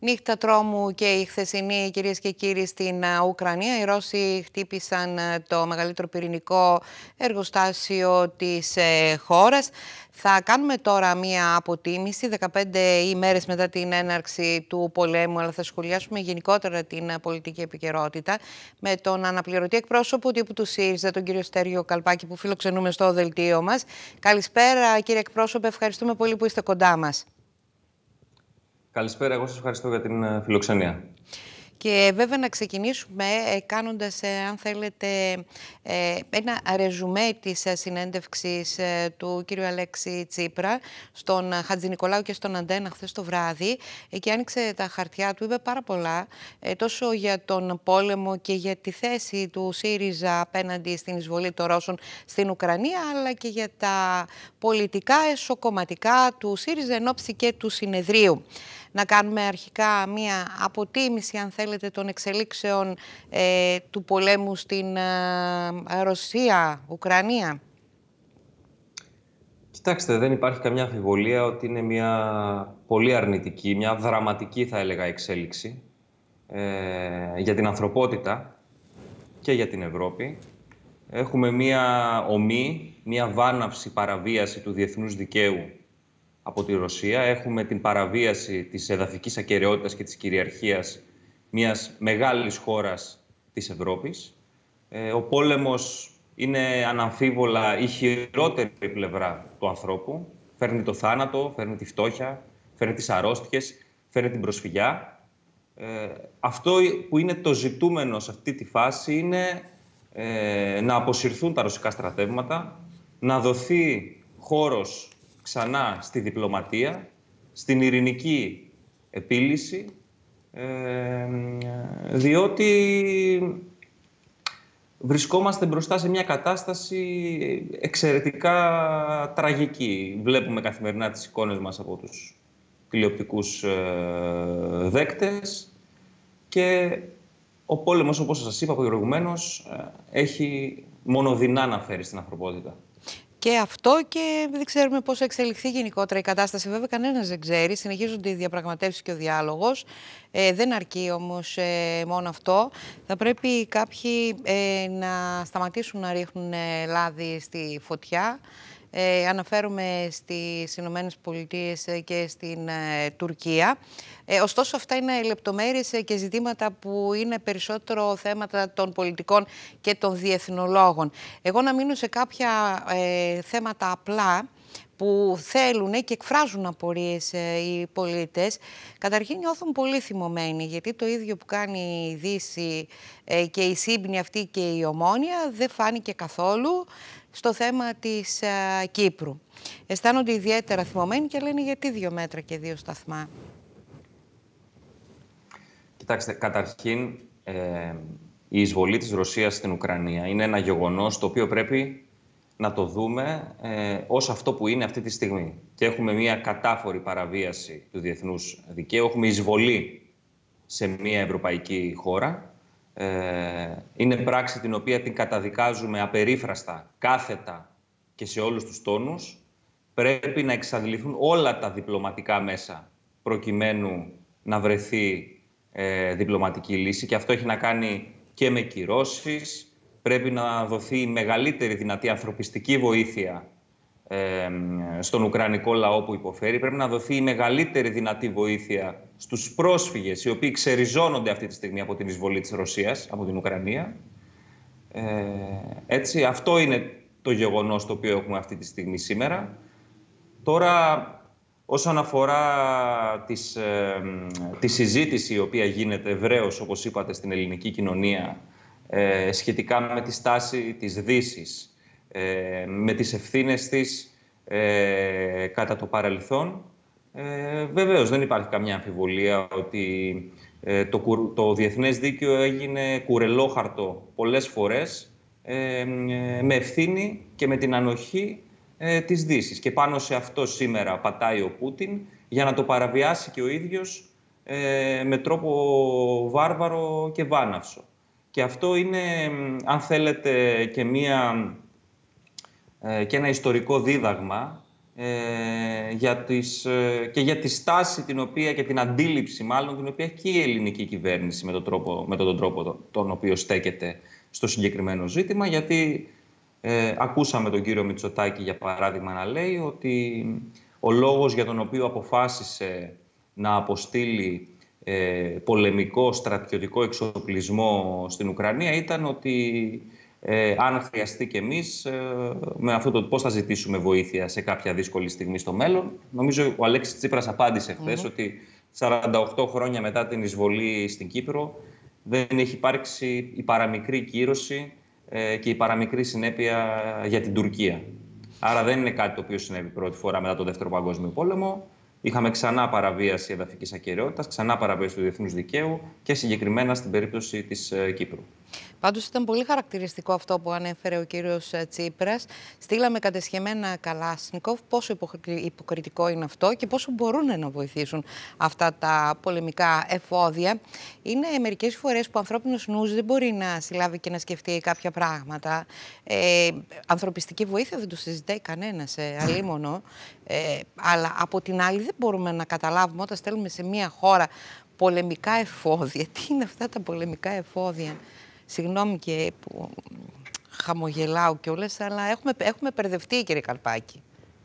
Νύχτα τρόμου και η χθεσινή, κυρίες και κύριοι, στην Ουκρανία. Οι Ρώσοι χτύπησαν το μεγαλύτερο πυρηνικό εργοστάσιο της χώρας. Θα κάνουμε τώρα μία αποτίμηση 15 ημέρες μετά την έναρξη του πολέμου, αλλά θα σχολιάσουμε γενικότερα την πολιτική επικαιρότητα με τον αναπληρωτή εκπρόσωπο τύπου του ΣΥΡΙΖΑ, τον κύριο Στέργιο Καλπάκη, που φιλοξενούμε στο δελτίο μας. Καλησπέρα, κύριε εκπρόσωπε, ευχαριστούμε πολύ που είστε κοντά μας. Καλησπέρα, εγώ σας ευχαριστώ για την φιλοξενία. Και βέβαια να ξεκινήσουμε κάνοντας, αν θέλετε, ένα ρεζουμέ της συνέντευξης του κύριου Αλέξη Τσίπρα στον Χατζηνικολάου και στον Αντένα χθες το βράδυ. Εκεί άνοιξε τα χαρτιά του, είπε πάρα πολλά, τόσο για τον πόλεμο και για τη θέση του ΣΥΡΙΖΑ απέναντι στην εισβολή των Ρώσων στην Ουκρανία, αλλά και για τα πολιτικά εσωκομματικά του ΣΥΡΙΖΑ εν ώψη και του συνεδρίου. Να κάνουμε αρχικά μία αποτίμηση, αν θέλετε, των εξελίξεων του πολέμου στην Ρωσία-Ουκρανία. Κοιτάξτε, δεν υπάρχει καμιά αμφιβολία ότι είναι μια πολύ αρνητική, μια δραματική θα έλεγα εξέλιξη για την ανθρωπότητα και για την Ευρώπη. Έχουμε μια ομή, μια βάναυση παραβίαση του διεθνούς δικαίου από τη Ρωσία. Έχουμε την παραβίαση της εδαφικής ακεραιότητας και της κυριαρχίας μιας μεγάλης χώρας της Ευρώπης. Ο πόλεμος είναι αναμφίβολα η χειρότερη πλευρά του ανθρώπου. Φέρνει το θάνατο, φέρνει τη φτώχεια, φέρνει τις αρρώστιες, φέρνει την προσφυγιά. Αυτό που είναι το ζητούμενο σε αυτή τη φάση είναι να αποσυρθούν τα ρωσικά στρατεύματα, να δοθεί χώρος ξανά στη διπλωματία, στην ειρηνική επίλυση, διότι βρισκόμαστε μπροστά σε μια κατάσταση εξαιρετικά τραγική. Βλέπουμε καθημερινά τις εικόνες μας από τους τηλεοπτικούς δέκτες και ο πόλεμος, όπως σας είπα προηγουμένως, έχει μονοδυνά να φέρει στην ανθρωπότητα. Και αυτό, και δεν ξέρουμε πώς θα εξελιχθεί γενικότερα η κατάσταση. Βέβαια, κανένας δεν ξέρει. Συνεχίζονται οι διαπραγματεύσεις και ο διάλογος. Δεν αρκεί όμως μόνο αυτό. Θα πρέπει κάποιοι να σταματήσουν να ρίχνουν λάδι στη φωτιά. Αναφέρομαι στις Ηνωμένες Πολιτείες και στην Τουρκία. Ωστόσο, αυτά είναι λεπτομέρειες και ζητήματα που είναι περισσότερο θέματα των πολιτικών και των διεθνολόγων. Εγώ να μείνω σε κάποια θέματα απλά που θέλουν και εκφράζουν απορίες οι πολίτες. Καταρχήν νιώθουν πολύ θυμωμένοι, γιατί το ίδιο που κάνει η Δύση και η σύμπνοια αυτή και η Ομόνοια δεν φάνηκε καθόλου στο θέμα της Κύπρου. Αισθάνονται ιδιαίτερα θυμωμένοι και λένε γιατί 2 μέτρα και 2 σταθμά. Κοιτάξτε, καταρχήν η εισβολή της Ρωσίας στην Ουκρανία είναι ένα γεγονός το οποίο πρέπει να το δούμε ως αυτό που είναι αυτή τη στιγμή. Και έχουμε μια κατάφορη παραβίαση του διεθνούς δικαίου, έχουμε εισβολή σε μια ευρωπαϊκή χώρα. Είναι πράξη την οποία την καταδικάζουμε απερίφραστα, κάθετα και σε όλους τους τόνους. Πρέπει να εξαντληθούν όλα τα διπλωματικά μέσα προκειμένου να βρεθεί διπλωματική λύση, και αυτό έχει να κάνει και με κυρώσεις. Πρέπει να δοθεί η μεγαλύτερη δυνατή ανθρωπιστική βοήθεια στον Ουκρανικό λαό που υποφέρει. Πρέπει να δοθεί η μεγαλύτερη δυνατή βοήθεια στους πρόσφυγες, οι οποίοι ξεριζώνονται αυτή τη στιγμή από την εισβολή της Ρωσίας, από την Ουκρανία. Έτσι, αυτό είναι το γεγονός το οποίο έχουμε αυτή τη στιγμή σήμερα. Τώρα, όσον αφορά τη συζήτηση η οποία γίνεται ευρέως, όπως είπατε, στην ελληνική κοινωνία, σχετικά με τη στάση της Δύσης, με τις ευθύνες της κατά το παρελθόν, βεβαίως δεν υπάρχει καμιά αμφιβολία ότι το διεθνές δίκαιο έγινε κουρελόχαρτο πολλές φορές με ευθύνη και με την ανοχή της Δύσης. Και πάνω σε αυτό σήμερα πατάει ο Πούτιν για να το παραβιάσει και ο ίδιος με τρόπο βάρβαρο και βάναυσο. Και αυτό είναι, αν θέλετε, και ένα ιστορικό δίδαγμα και για τη στάση την οποία και την αντίληψη μάλλον την οποία έχει και η ελληνική κυβέρνηση με τον τρόπο τον οποίο στέκεται στο συγκεκριμένο ζήτημα, γιατί ακούσαμε τον κύριο Μητσοτάκη για παράδειγμα να λέει ότι ο λόγος για τον οποίο αποφάσισε να αποστείλει πολεμικό στρατιωτικό εξοπλισμό στην Ουκρανία ήταν ότι αν χρειαστεί και εμείς, με αυτό το πώς θα ζητήσουμε βοήθεια σε κάποια δύσκολη στιγμή στο μέλλον. Νομίζω ο Αλέξης Τσίπρας απάντησε χθες ότι 48 χρόνια μετά την εισβολή στην Κύπρο δεν έχει υπάρξει η παραμικρή κύρωση και η παραμικρή συνέπεια για την Τουρκία. Άρα δεν είναι κάτι το οποίο συνέβη πρώτη φορά μετά τον Δεύτερο Παγκόσμιο Πόλεμο. Είχαμε ξανά παραβίαση εδαφικής ακεραιότητας, ξανά παραβίαση του διεθνούς δικαίου και συγκεκριμένα στην περίπτωση της Κύπρου. Πάντως ήταν πολύ χαρακτηριστικό αυτό που ανέφερε ο κύριος Τσίπρας. Στείλαμε κατεσχεμένα Καλάσνικοφ. Πόσο υποκριτικό είναι αυτό και πόσο μπορούν να βοηθήσουν αυτά τα πολεμικά εφόδια. Είναι μερικές φορές που ο ανθρώπινος νους δεν μπορεί να συλλάβει και να σκεφτεί κάποια πράγματα. Ανθρωπιστική βοήθεια δεν το συζητάει κανένας, αλίμονο. Αλλά από την άλλη δεν μπορούμε να καταλάβουμε όταν στέλνουμε σε μια χώρα πολεμικά εφόδια. Τι είναι αυτά τα πολεμικά εφόδια? Συγγνώμη και που χαμογελάω κιόλας, αλλά έχουμε μπερδευτεί, κύριε Καρπάκη.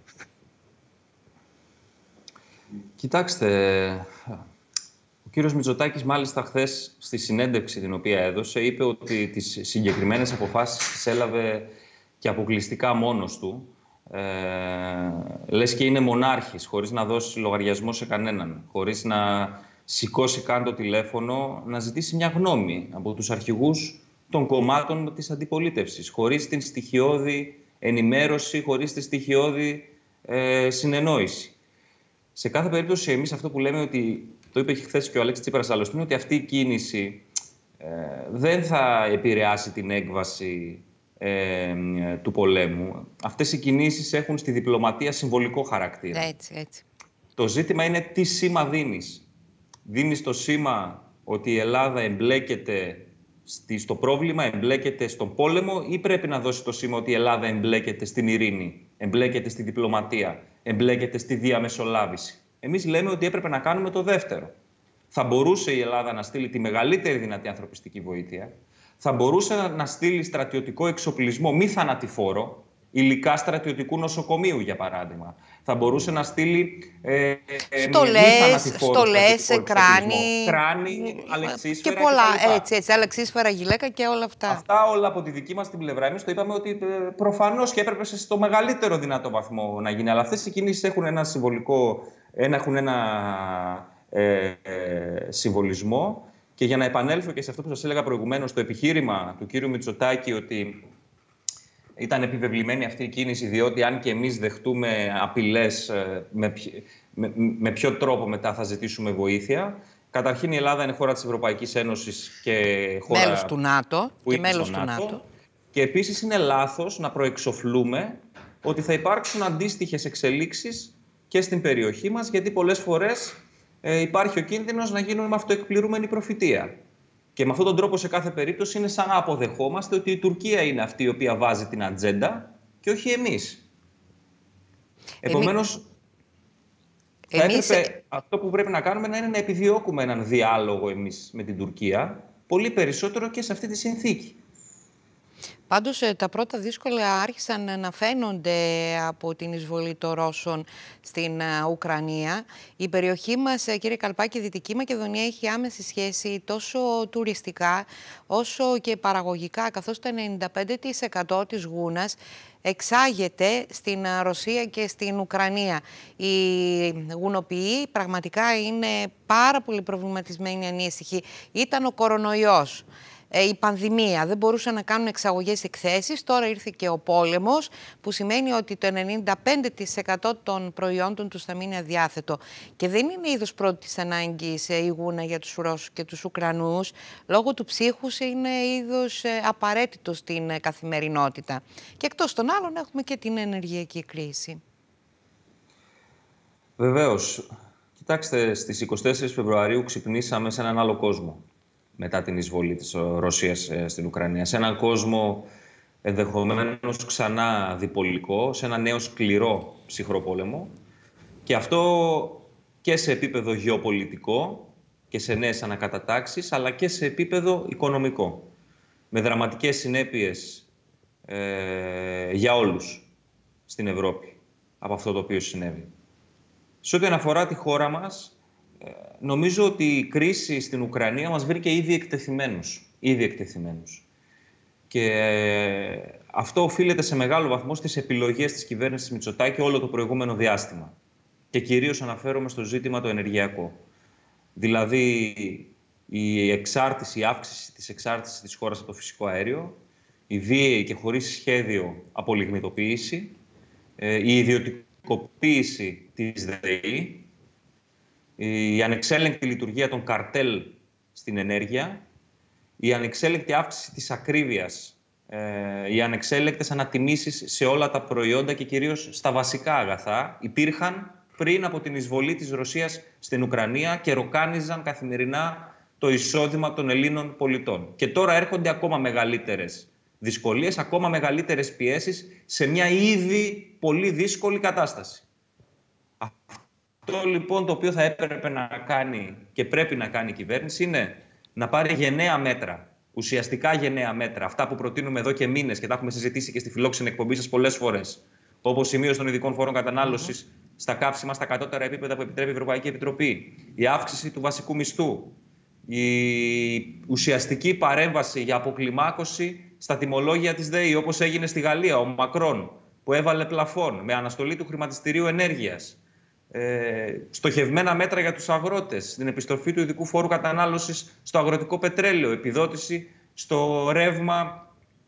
Κοιτάξτε, ο κύριος Μητσοτάκης μάλιστα χθες στη συνέντευξη την οποία έδωσε είπε ότι τις συγκεκριμένες αποφάσεις τις έλαβε και αποκλειστικά μόνος του. Λες και είναι μονάρχης, χωρίς να δώσει λογαριασμό σε κανέναν, χωρίς να σηκώσει καν το τηλέφωνο, να ζητήσει μια γνώμη από τους αρχηγούς των κομμάτων της αντιπολίτευσης, χωρίς την στοιχειώδη ενημέρωση, χωρίς τη στοιχειώδη συνεννόηση. Σε κάθε περίπτωση, εμείς αυτό που λέμε, ότι το είπε χθες και ο Αλέξης Τσίπρας άλλωστε, είναι ότι αυτή η κίνηση δεν θα επηρεάσει την έκβαση του πολέμου. Αυτές οι κινήσεις έχουν στη διπλωματία συμβολικό χαρακτήρα. Έτσι. Το ζήτημα είναι τι σήμα δίνεις. Δίνεις το σήμα ότι η Ελλάδα εμπλέκεται στο πρόβλημα, εμπλέκεται στον πόλεμο, ή πρέπει να δώσει το σήμα ότι η Ελλάδα εμπλέκεται στην ειρήνη, εμπλέκεται στη διπλωματία, εμπλέκεται στη διαμεσολάβηση? Εμείς λέμε ότι έπρεπε να κάνουμε το δεύτερο. Θα μπορούσε η Ελλάδα να στείλει τη μεγαλύτερη δυνατή ανθρωπιστική βοήθεια, θα μπορούσε να στείλει στρατιωτικό εξοπλισμό μη θανατηφόρο, υλικά στρατιωτικού νοσοκομείου, για παράδειγμα. Θα μπορούσε να στείλει στολές, κράνη, αλεξίσφαιρα και πολλά, έτσι, αλεξίσφαιρα, γυλαίκα και όλα αυτά. Αυτά όλα από τη δική μας την πλευρά. Εμείς το είπαμε ότι προφανώς και έπρεπε στο μεγαλύτερο δυνατό βαθμό να γίνει. Αλλά αυτές οι κινήσεις έχουν ένα συμβολισμό. Και για να επανέλθω και σε αυτό που σας έλεγα προηγουμένως, το επιχείρημα του κύριου Μητσοτάκη ότι ήταν επιβεβλημένη αυτή η κίνηση, διότι αν και εμείς δεχτούμε απειλές, με ποιο τρόπο μετά θα ζητήσουμε βοήθεια? Καταρχήν η Ελλάδα είναι χώρα της Ευρωπαϊκής Ένωσης και χώρα μέλος του ΝΑΤΟ. Που είναι στο ΝΑΤΟ. Και επίσης είναι λάθος να προεξοφλούμε ότι θα υπάρξουν αντίστοιχες εξελίξεις και στην περιοχή μας, γιατί πολλές φορές υπάρχει ο κίνδυνος να γίνουμε αυτοεκπληρούμενη προφητεία. Και με αυτόν τον τρόπο, σε κάθε περίπτωση, είναι σαν να αποδεχόμαστε ότι η Τουρκία είναι αυτή η οποία βάζει την ατζέντα και όχι εμείς. Επομένως, θα έπρεπε αυτό που πρέπει να κάνουμε να είναι να επιδιώκουμε έναν διάλογο εμείς με την Τουρκία, πολύ περισσότερο και σε αυτή τη συνθήκη. Πάντως τα πρώτα δύσκολα άρχισαν να φαίνονται από την εισβολή των Ρώσων στην Ουκρανία. Η περιοχή μας, κύριε Καρπάκη, η Δυτική Μακεδονία έχει άμεση σχέση τόσο τουριστικά όσο και παραγωγικά, καθώς το 95% της γούνας εξάγεται στην Ρωσία και στην Ουκρανία. Οι γουνοποιοί πραγματικά είναι πάρα πολύ προβληματισμένοι, ανήσυχοι. Ήταν ο κορονοϊός, η πανδημία, δεν μπορούσαν να κάνουν εξαγωγές εκθέσεις. Τώρα ήρθε και ο πόλεμος, που σημαίνει ότι το 95% των προϊόντων τους θα μείνει αδιάθετο. Και δεν είναι είδος πρώτης ανάγκης η γούνα για τους Ρώσους και τους Ουκρανούς. Λόγω του ψύχους είναι είδος απαραίτητο στην καθημερινότητα. Και εκτός των άλλων έχουμε και την ενεργειακή κρίση. Βεβαίως. Κοιτάξτε, στις 24 Φεβρουαρίου ξυπνήσαμε σε έναν άλλο κόσμο μετά την εισβολή της Ρωσίας στην Ουκρανία. Σε έναν κόσμο ενδεχομένως ξανά διπολικό, σε ένα νέο σκληρό ψυχρό πόλεμο. Και αυτό και σε επίπεδο γεωπολιτικό και σε νέες ανακατατάξεις, αλλά και σε επίπεδο οικονομικό. Με δραματικές συνέπειες για όλους στην Ευρώπη από αυτό το οποίο συνέβη. Σε ό,τι αναφορά τη χώρα μας, νομίζω ότι η κρίση στην Ουκρανία μας βρήκε ήδη εκτεθειμένους. Και αυτό οφείλεται σε μεγάλο βαθμό στις επιλογές της κυβέρνησης Μητσοτάκη όλο το προηγούμενο διάστημα. Και κυρίως αναφέρομαι στο ζήτημα το ενεργειακό. Δηλαδή η αύξηση της εξάρτησης της χώρας από το φυσικό αέριο, η βίαιη και χωρίς σχέδιο απολιγνητοποίηση, η ιδιωτικοποίηση της ΔΕΗ, η ανεξέλεγκτη λειτουργία των καρτέλ στην ενέργεια, η ανεξέλεγκτη αύξηση της ακρίβειας, οι ανεξέλεγκτες ανατιμήσεις σε όλα τα προϊόντα και κυρίως στα βασικά αγαθά υπήρχαν πριν από την εισβολή της Ρωσίας στην Ουκρανία και ροκάνιζαν καθημερινά το εισόδημα των Ελλήνων πολιτών. Και τώρα έρχονται ακόμα μεγαλύτερες δυσκολίες, ακόμα μεγαλύτερες πιέσεις σε μια ήδη πολύ δύσκολη κατάσταση. Αυτό λοιπόν το οποίο θα έπρεπε να κάνει και πρέπει να κάνει η κυβέρνηση είναι να πάρει γενναία μέτρα, ουσιαστικά γενναία μέτρα, αυτά που προτείνουμε εδώ και μήνες και τα έχουμε συζητήσει και στη φιλόξενη εκπομπή σας πολλές φορές, όπως η μείωση των ειδικών φόρων κατανάλωσης στα καύσιμα στα κατώτερα επίπεδα που επιτρέπει η Ευρωπαϊκή Επιτροπή, η αύξηση του βασικού μισθού, η ουσιαστική παρέμβαση για αποκλιμάκωση στα τιμολόγια της ΔΕΗ, όπως έγινε στη Γαλλία, ο Μακρόν, που έβαλε πλαφόν με αναστολή του χρηματιστηρίου ενέργειας, στοχευμένα μέτρα για τους αγρότες, την επιστροφή του ειδικού φόρου κατανάλωσης στο αγροτικό πετρέλαιο, επιδότηση στο ρεύμα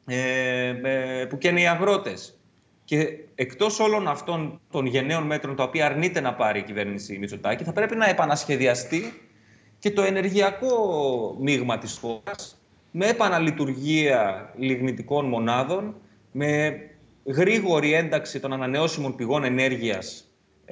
που καίνε οι αγρότες. Και εκτός όλων αυτών των γενναίων μέτρων, τα οποία αρνείται να πάρει η κυβέρνηση Μητσοτάκη, θα πρέπει να επανασχεδιαστεί και το ενεργειακό μείγμα της χώρας, με επαναλειτουργία λιγνητικών μονάδων, με γρήγορη ένταξη των ανανεώσιμων πηγών ενέργειας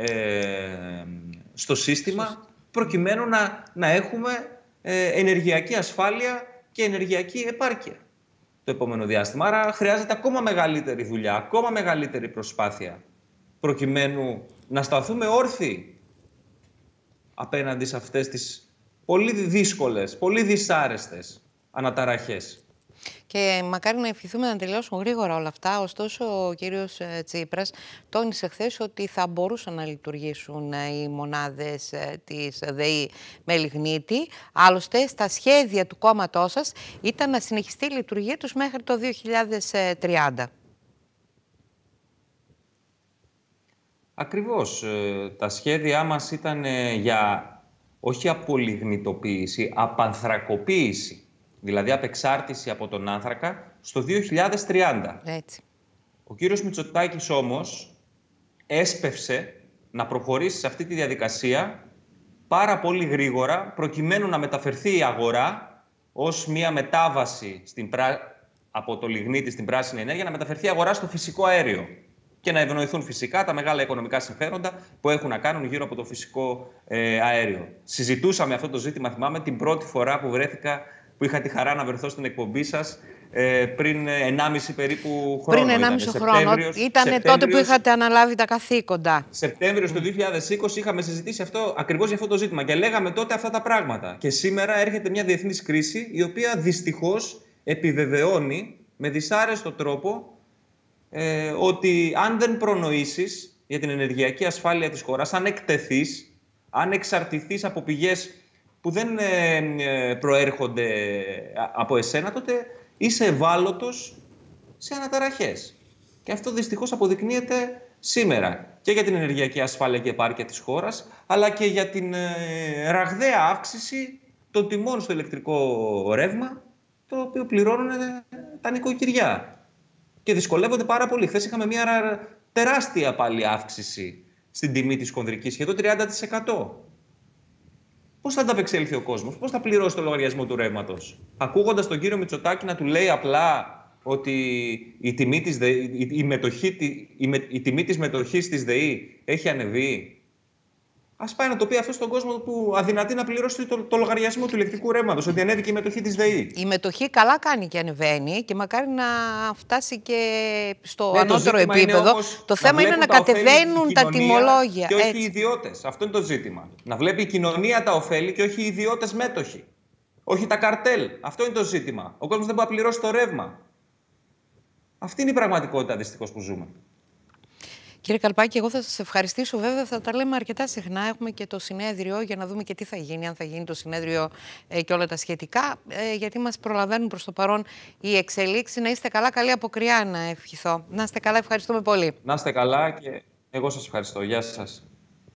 στο σύστημα, προκειμένου να έχουμε ενεργειακή ασφάλεια και ενεργειακή επάρκεια το επόμενο διάστημα. Άρα χρειάζεται ακόμα μεγαλύτερη δουλειά, ακόμα μεγαλύτερη προσπάθεια, προκειμένου να σταθούμε όρθιοι απέναντι σε αυτές τις πολύ δύσκολες, πολύ δυσάρεστες αναταραχές. Και μακάρι να ευχηθούμε να τελειώσουν γρήγορα όλα αυτά. Ωστόσο, ο κύριος Τσίπρας τόνισε χθες ότι θα μπορούσαν να λειτουργήσουν οι μονάδες της ΔΕΗ με λιγνίτη. Άλλωστε, στα σχέδια του κόμματός σας ήταν να συνεχιστεί η λειτουργία τους μέχρι το 2030. Ακριβώς. Τα σχέδιά μας ήταν για όχι απολιγνητοποίηση, απανθρακοποίηση. Δηλαδή απεξάρτηση από τον άνθρακα στο 2030. Έτσι. Ο κύριος Μητσοτάκης όμως έσπευσε να προχωρήσει σε αυτή τη διαδικασία πάρα πολύ γρήγορα, προκειμένου να μεταφερθεί η αγορά ως μια μετάβαση από το λιγνίτη στην πράσινη ενέργεια, να μεταφερθεί η αγορά στο φυσικό αέριο και να ευνοηθούν φυσικά τα μεγάλα οικονομικά συμφέροντα που έχουν να κάνουν γύρω από το φυσικό αέριο. Συζητούσαμε αυτό το ζήτημα, θυμάμαι, την πρώτη φορά που είχα τη χαρά να βρεθώ στην εκπομπή σας πριν 1,5 περίπου χρόνο. Πριν 1,5 χρόνο. Ήταν τότε που είχατε αναλάβει τα καθήκοντα. Σεπτέμβριος του 2020 είχαμε συζητήσει ακριβώς για αυτό το ζήτημα και λέγαμε τότε αυτά τα πράγματα. Και σήμερα έρχεται μια διεθνής κρίση, η οποία δυστυχώς επιβεβαιώνει με δυσάρεστο τρόπο ότι αν δεν προνοήσεις για την ενεργειακή ασφάλεια της χώρας, αν εκτεθείς, αν εξαρτηθείς από πηγές που δεν προέρχονται από εσένα, τότε είσαι ευάλωτος σε αναταραχές. Και αυτό δυστυχώς αποδεικνύεται σήμερα και για την ενεργειακή ασφάλεια και επάρκεια της χώρας, αλλά και για την ραγδαία αύξηση των τιμών στο ηλεκτρικό ρεύμα, το οποίο πληρώνουν τα νοικοκυριά. Και δυσκολεύονται πάρα πολύ. Χθες είχαμε μια τεράστια πάλι αύξηση στην τιμή της χονδρικής, σχεδόν 30%. Πώς θα ανταπεξέλθει ο κόσμος, πώς θα πληρώσει το λογαριασμό του ρεύματος, ακούγοντας τον κύριο Μητσοτάκη να του λέει απλά ότι η τιμή της μετοχής της ΔΕΗ έχει ανεβεί. Ας πάει να το πει αυτό στον κόσμο που αδυνατεί να πληρώσει το λογαριασμό του ηλεκτρικού ρεύματος, ότι ανέβηκε η μετοχή της ΔΕΗ. Η μετοχή καλά κάνει και ανεβαίνει και μακάρι να φτάσει και στο Ναι, ανώτερο επίπεδο. Το θέμα είναι να κατεβαίνουν τα τιμολόγια. Και όχι οι ιδιώτες. Αυτό είναι το ζήτημα. Να βλέπει η κοινωνία τα ωφέλη και όχι οι ιδιώτες μέτοχοι. Όχι τα καρτέλ. Αυτό είναι το ζήτημα. Ο κόσμος δεν μπορεί να πληρώσει το ρεύμα. Αυτή είναι η πραγματικότητα δυστυχώς που ζούμε. Κύριε Καλπάκη, εγώ θα σας ευχαριστήσω. Βέβαια, θα τα λέμε αρκετά συχνά. Έχουμε και το συνέδριο για να δούμε και τι θα γίνει, αν θα γίνει το συνέδριο και όλα τα σχετικά. Γιατί μας προλαβαίνουν προς το παρόν οι εξελίξεις. Να είστε καλά, καλή αποκριά να ευχηθώ. Να είστε καλά, ευχαριστούμε πολύ. Να είστε καλά και εγώ σας ευχαριστώ. Γεια σας.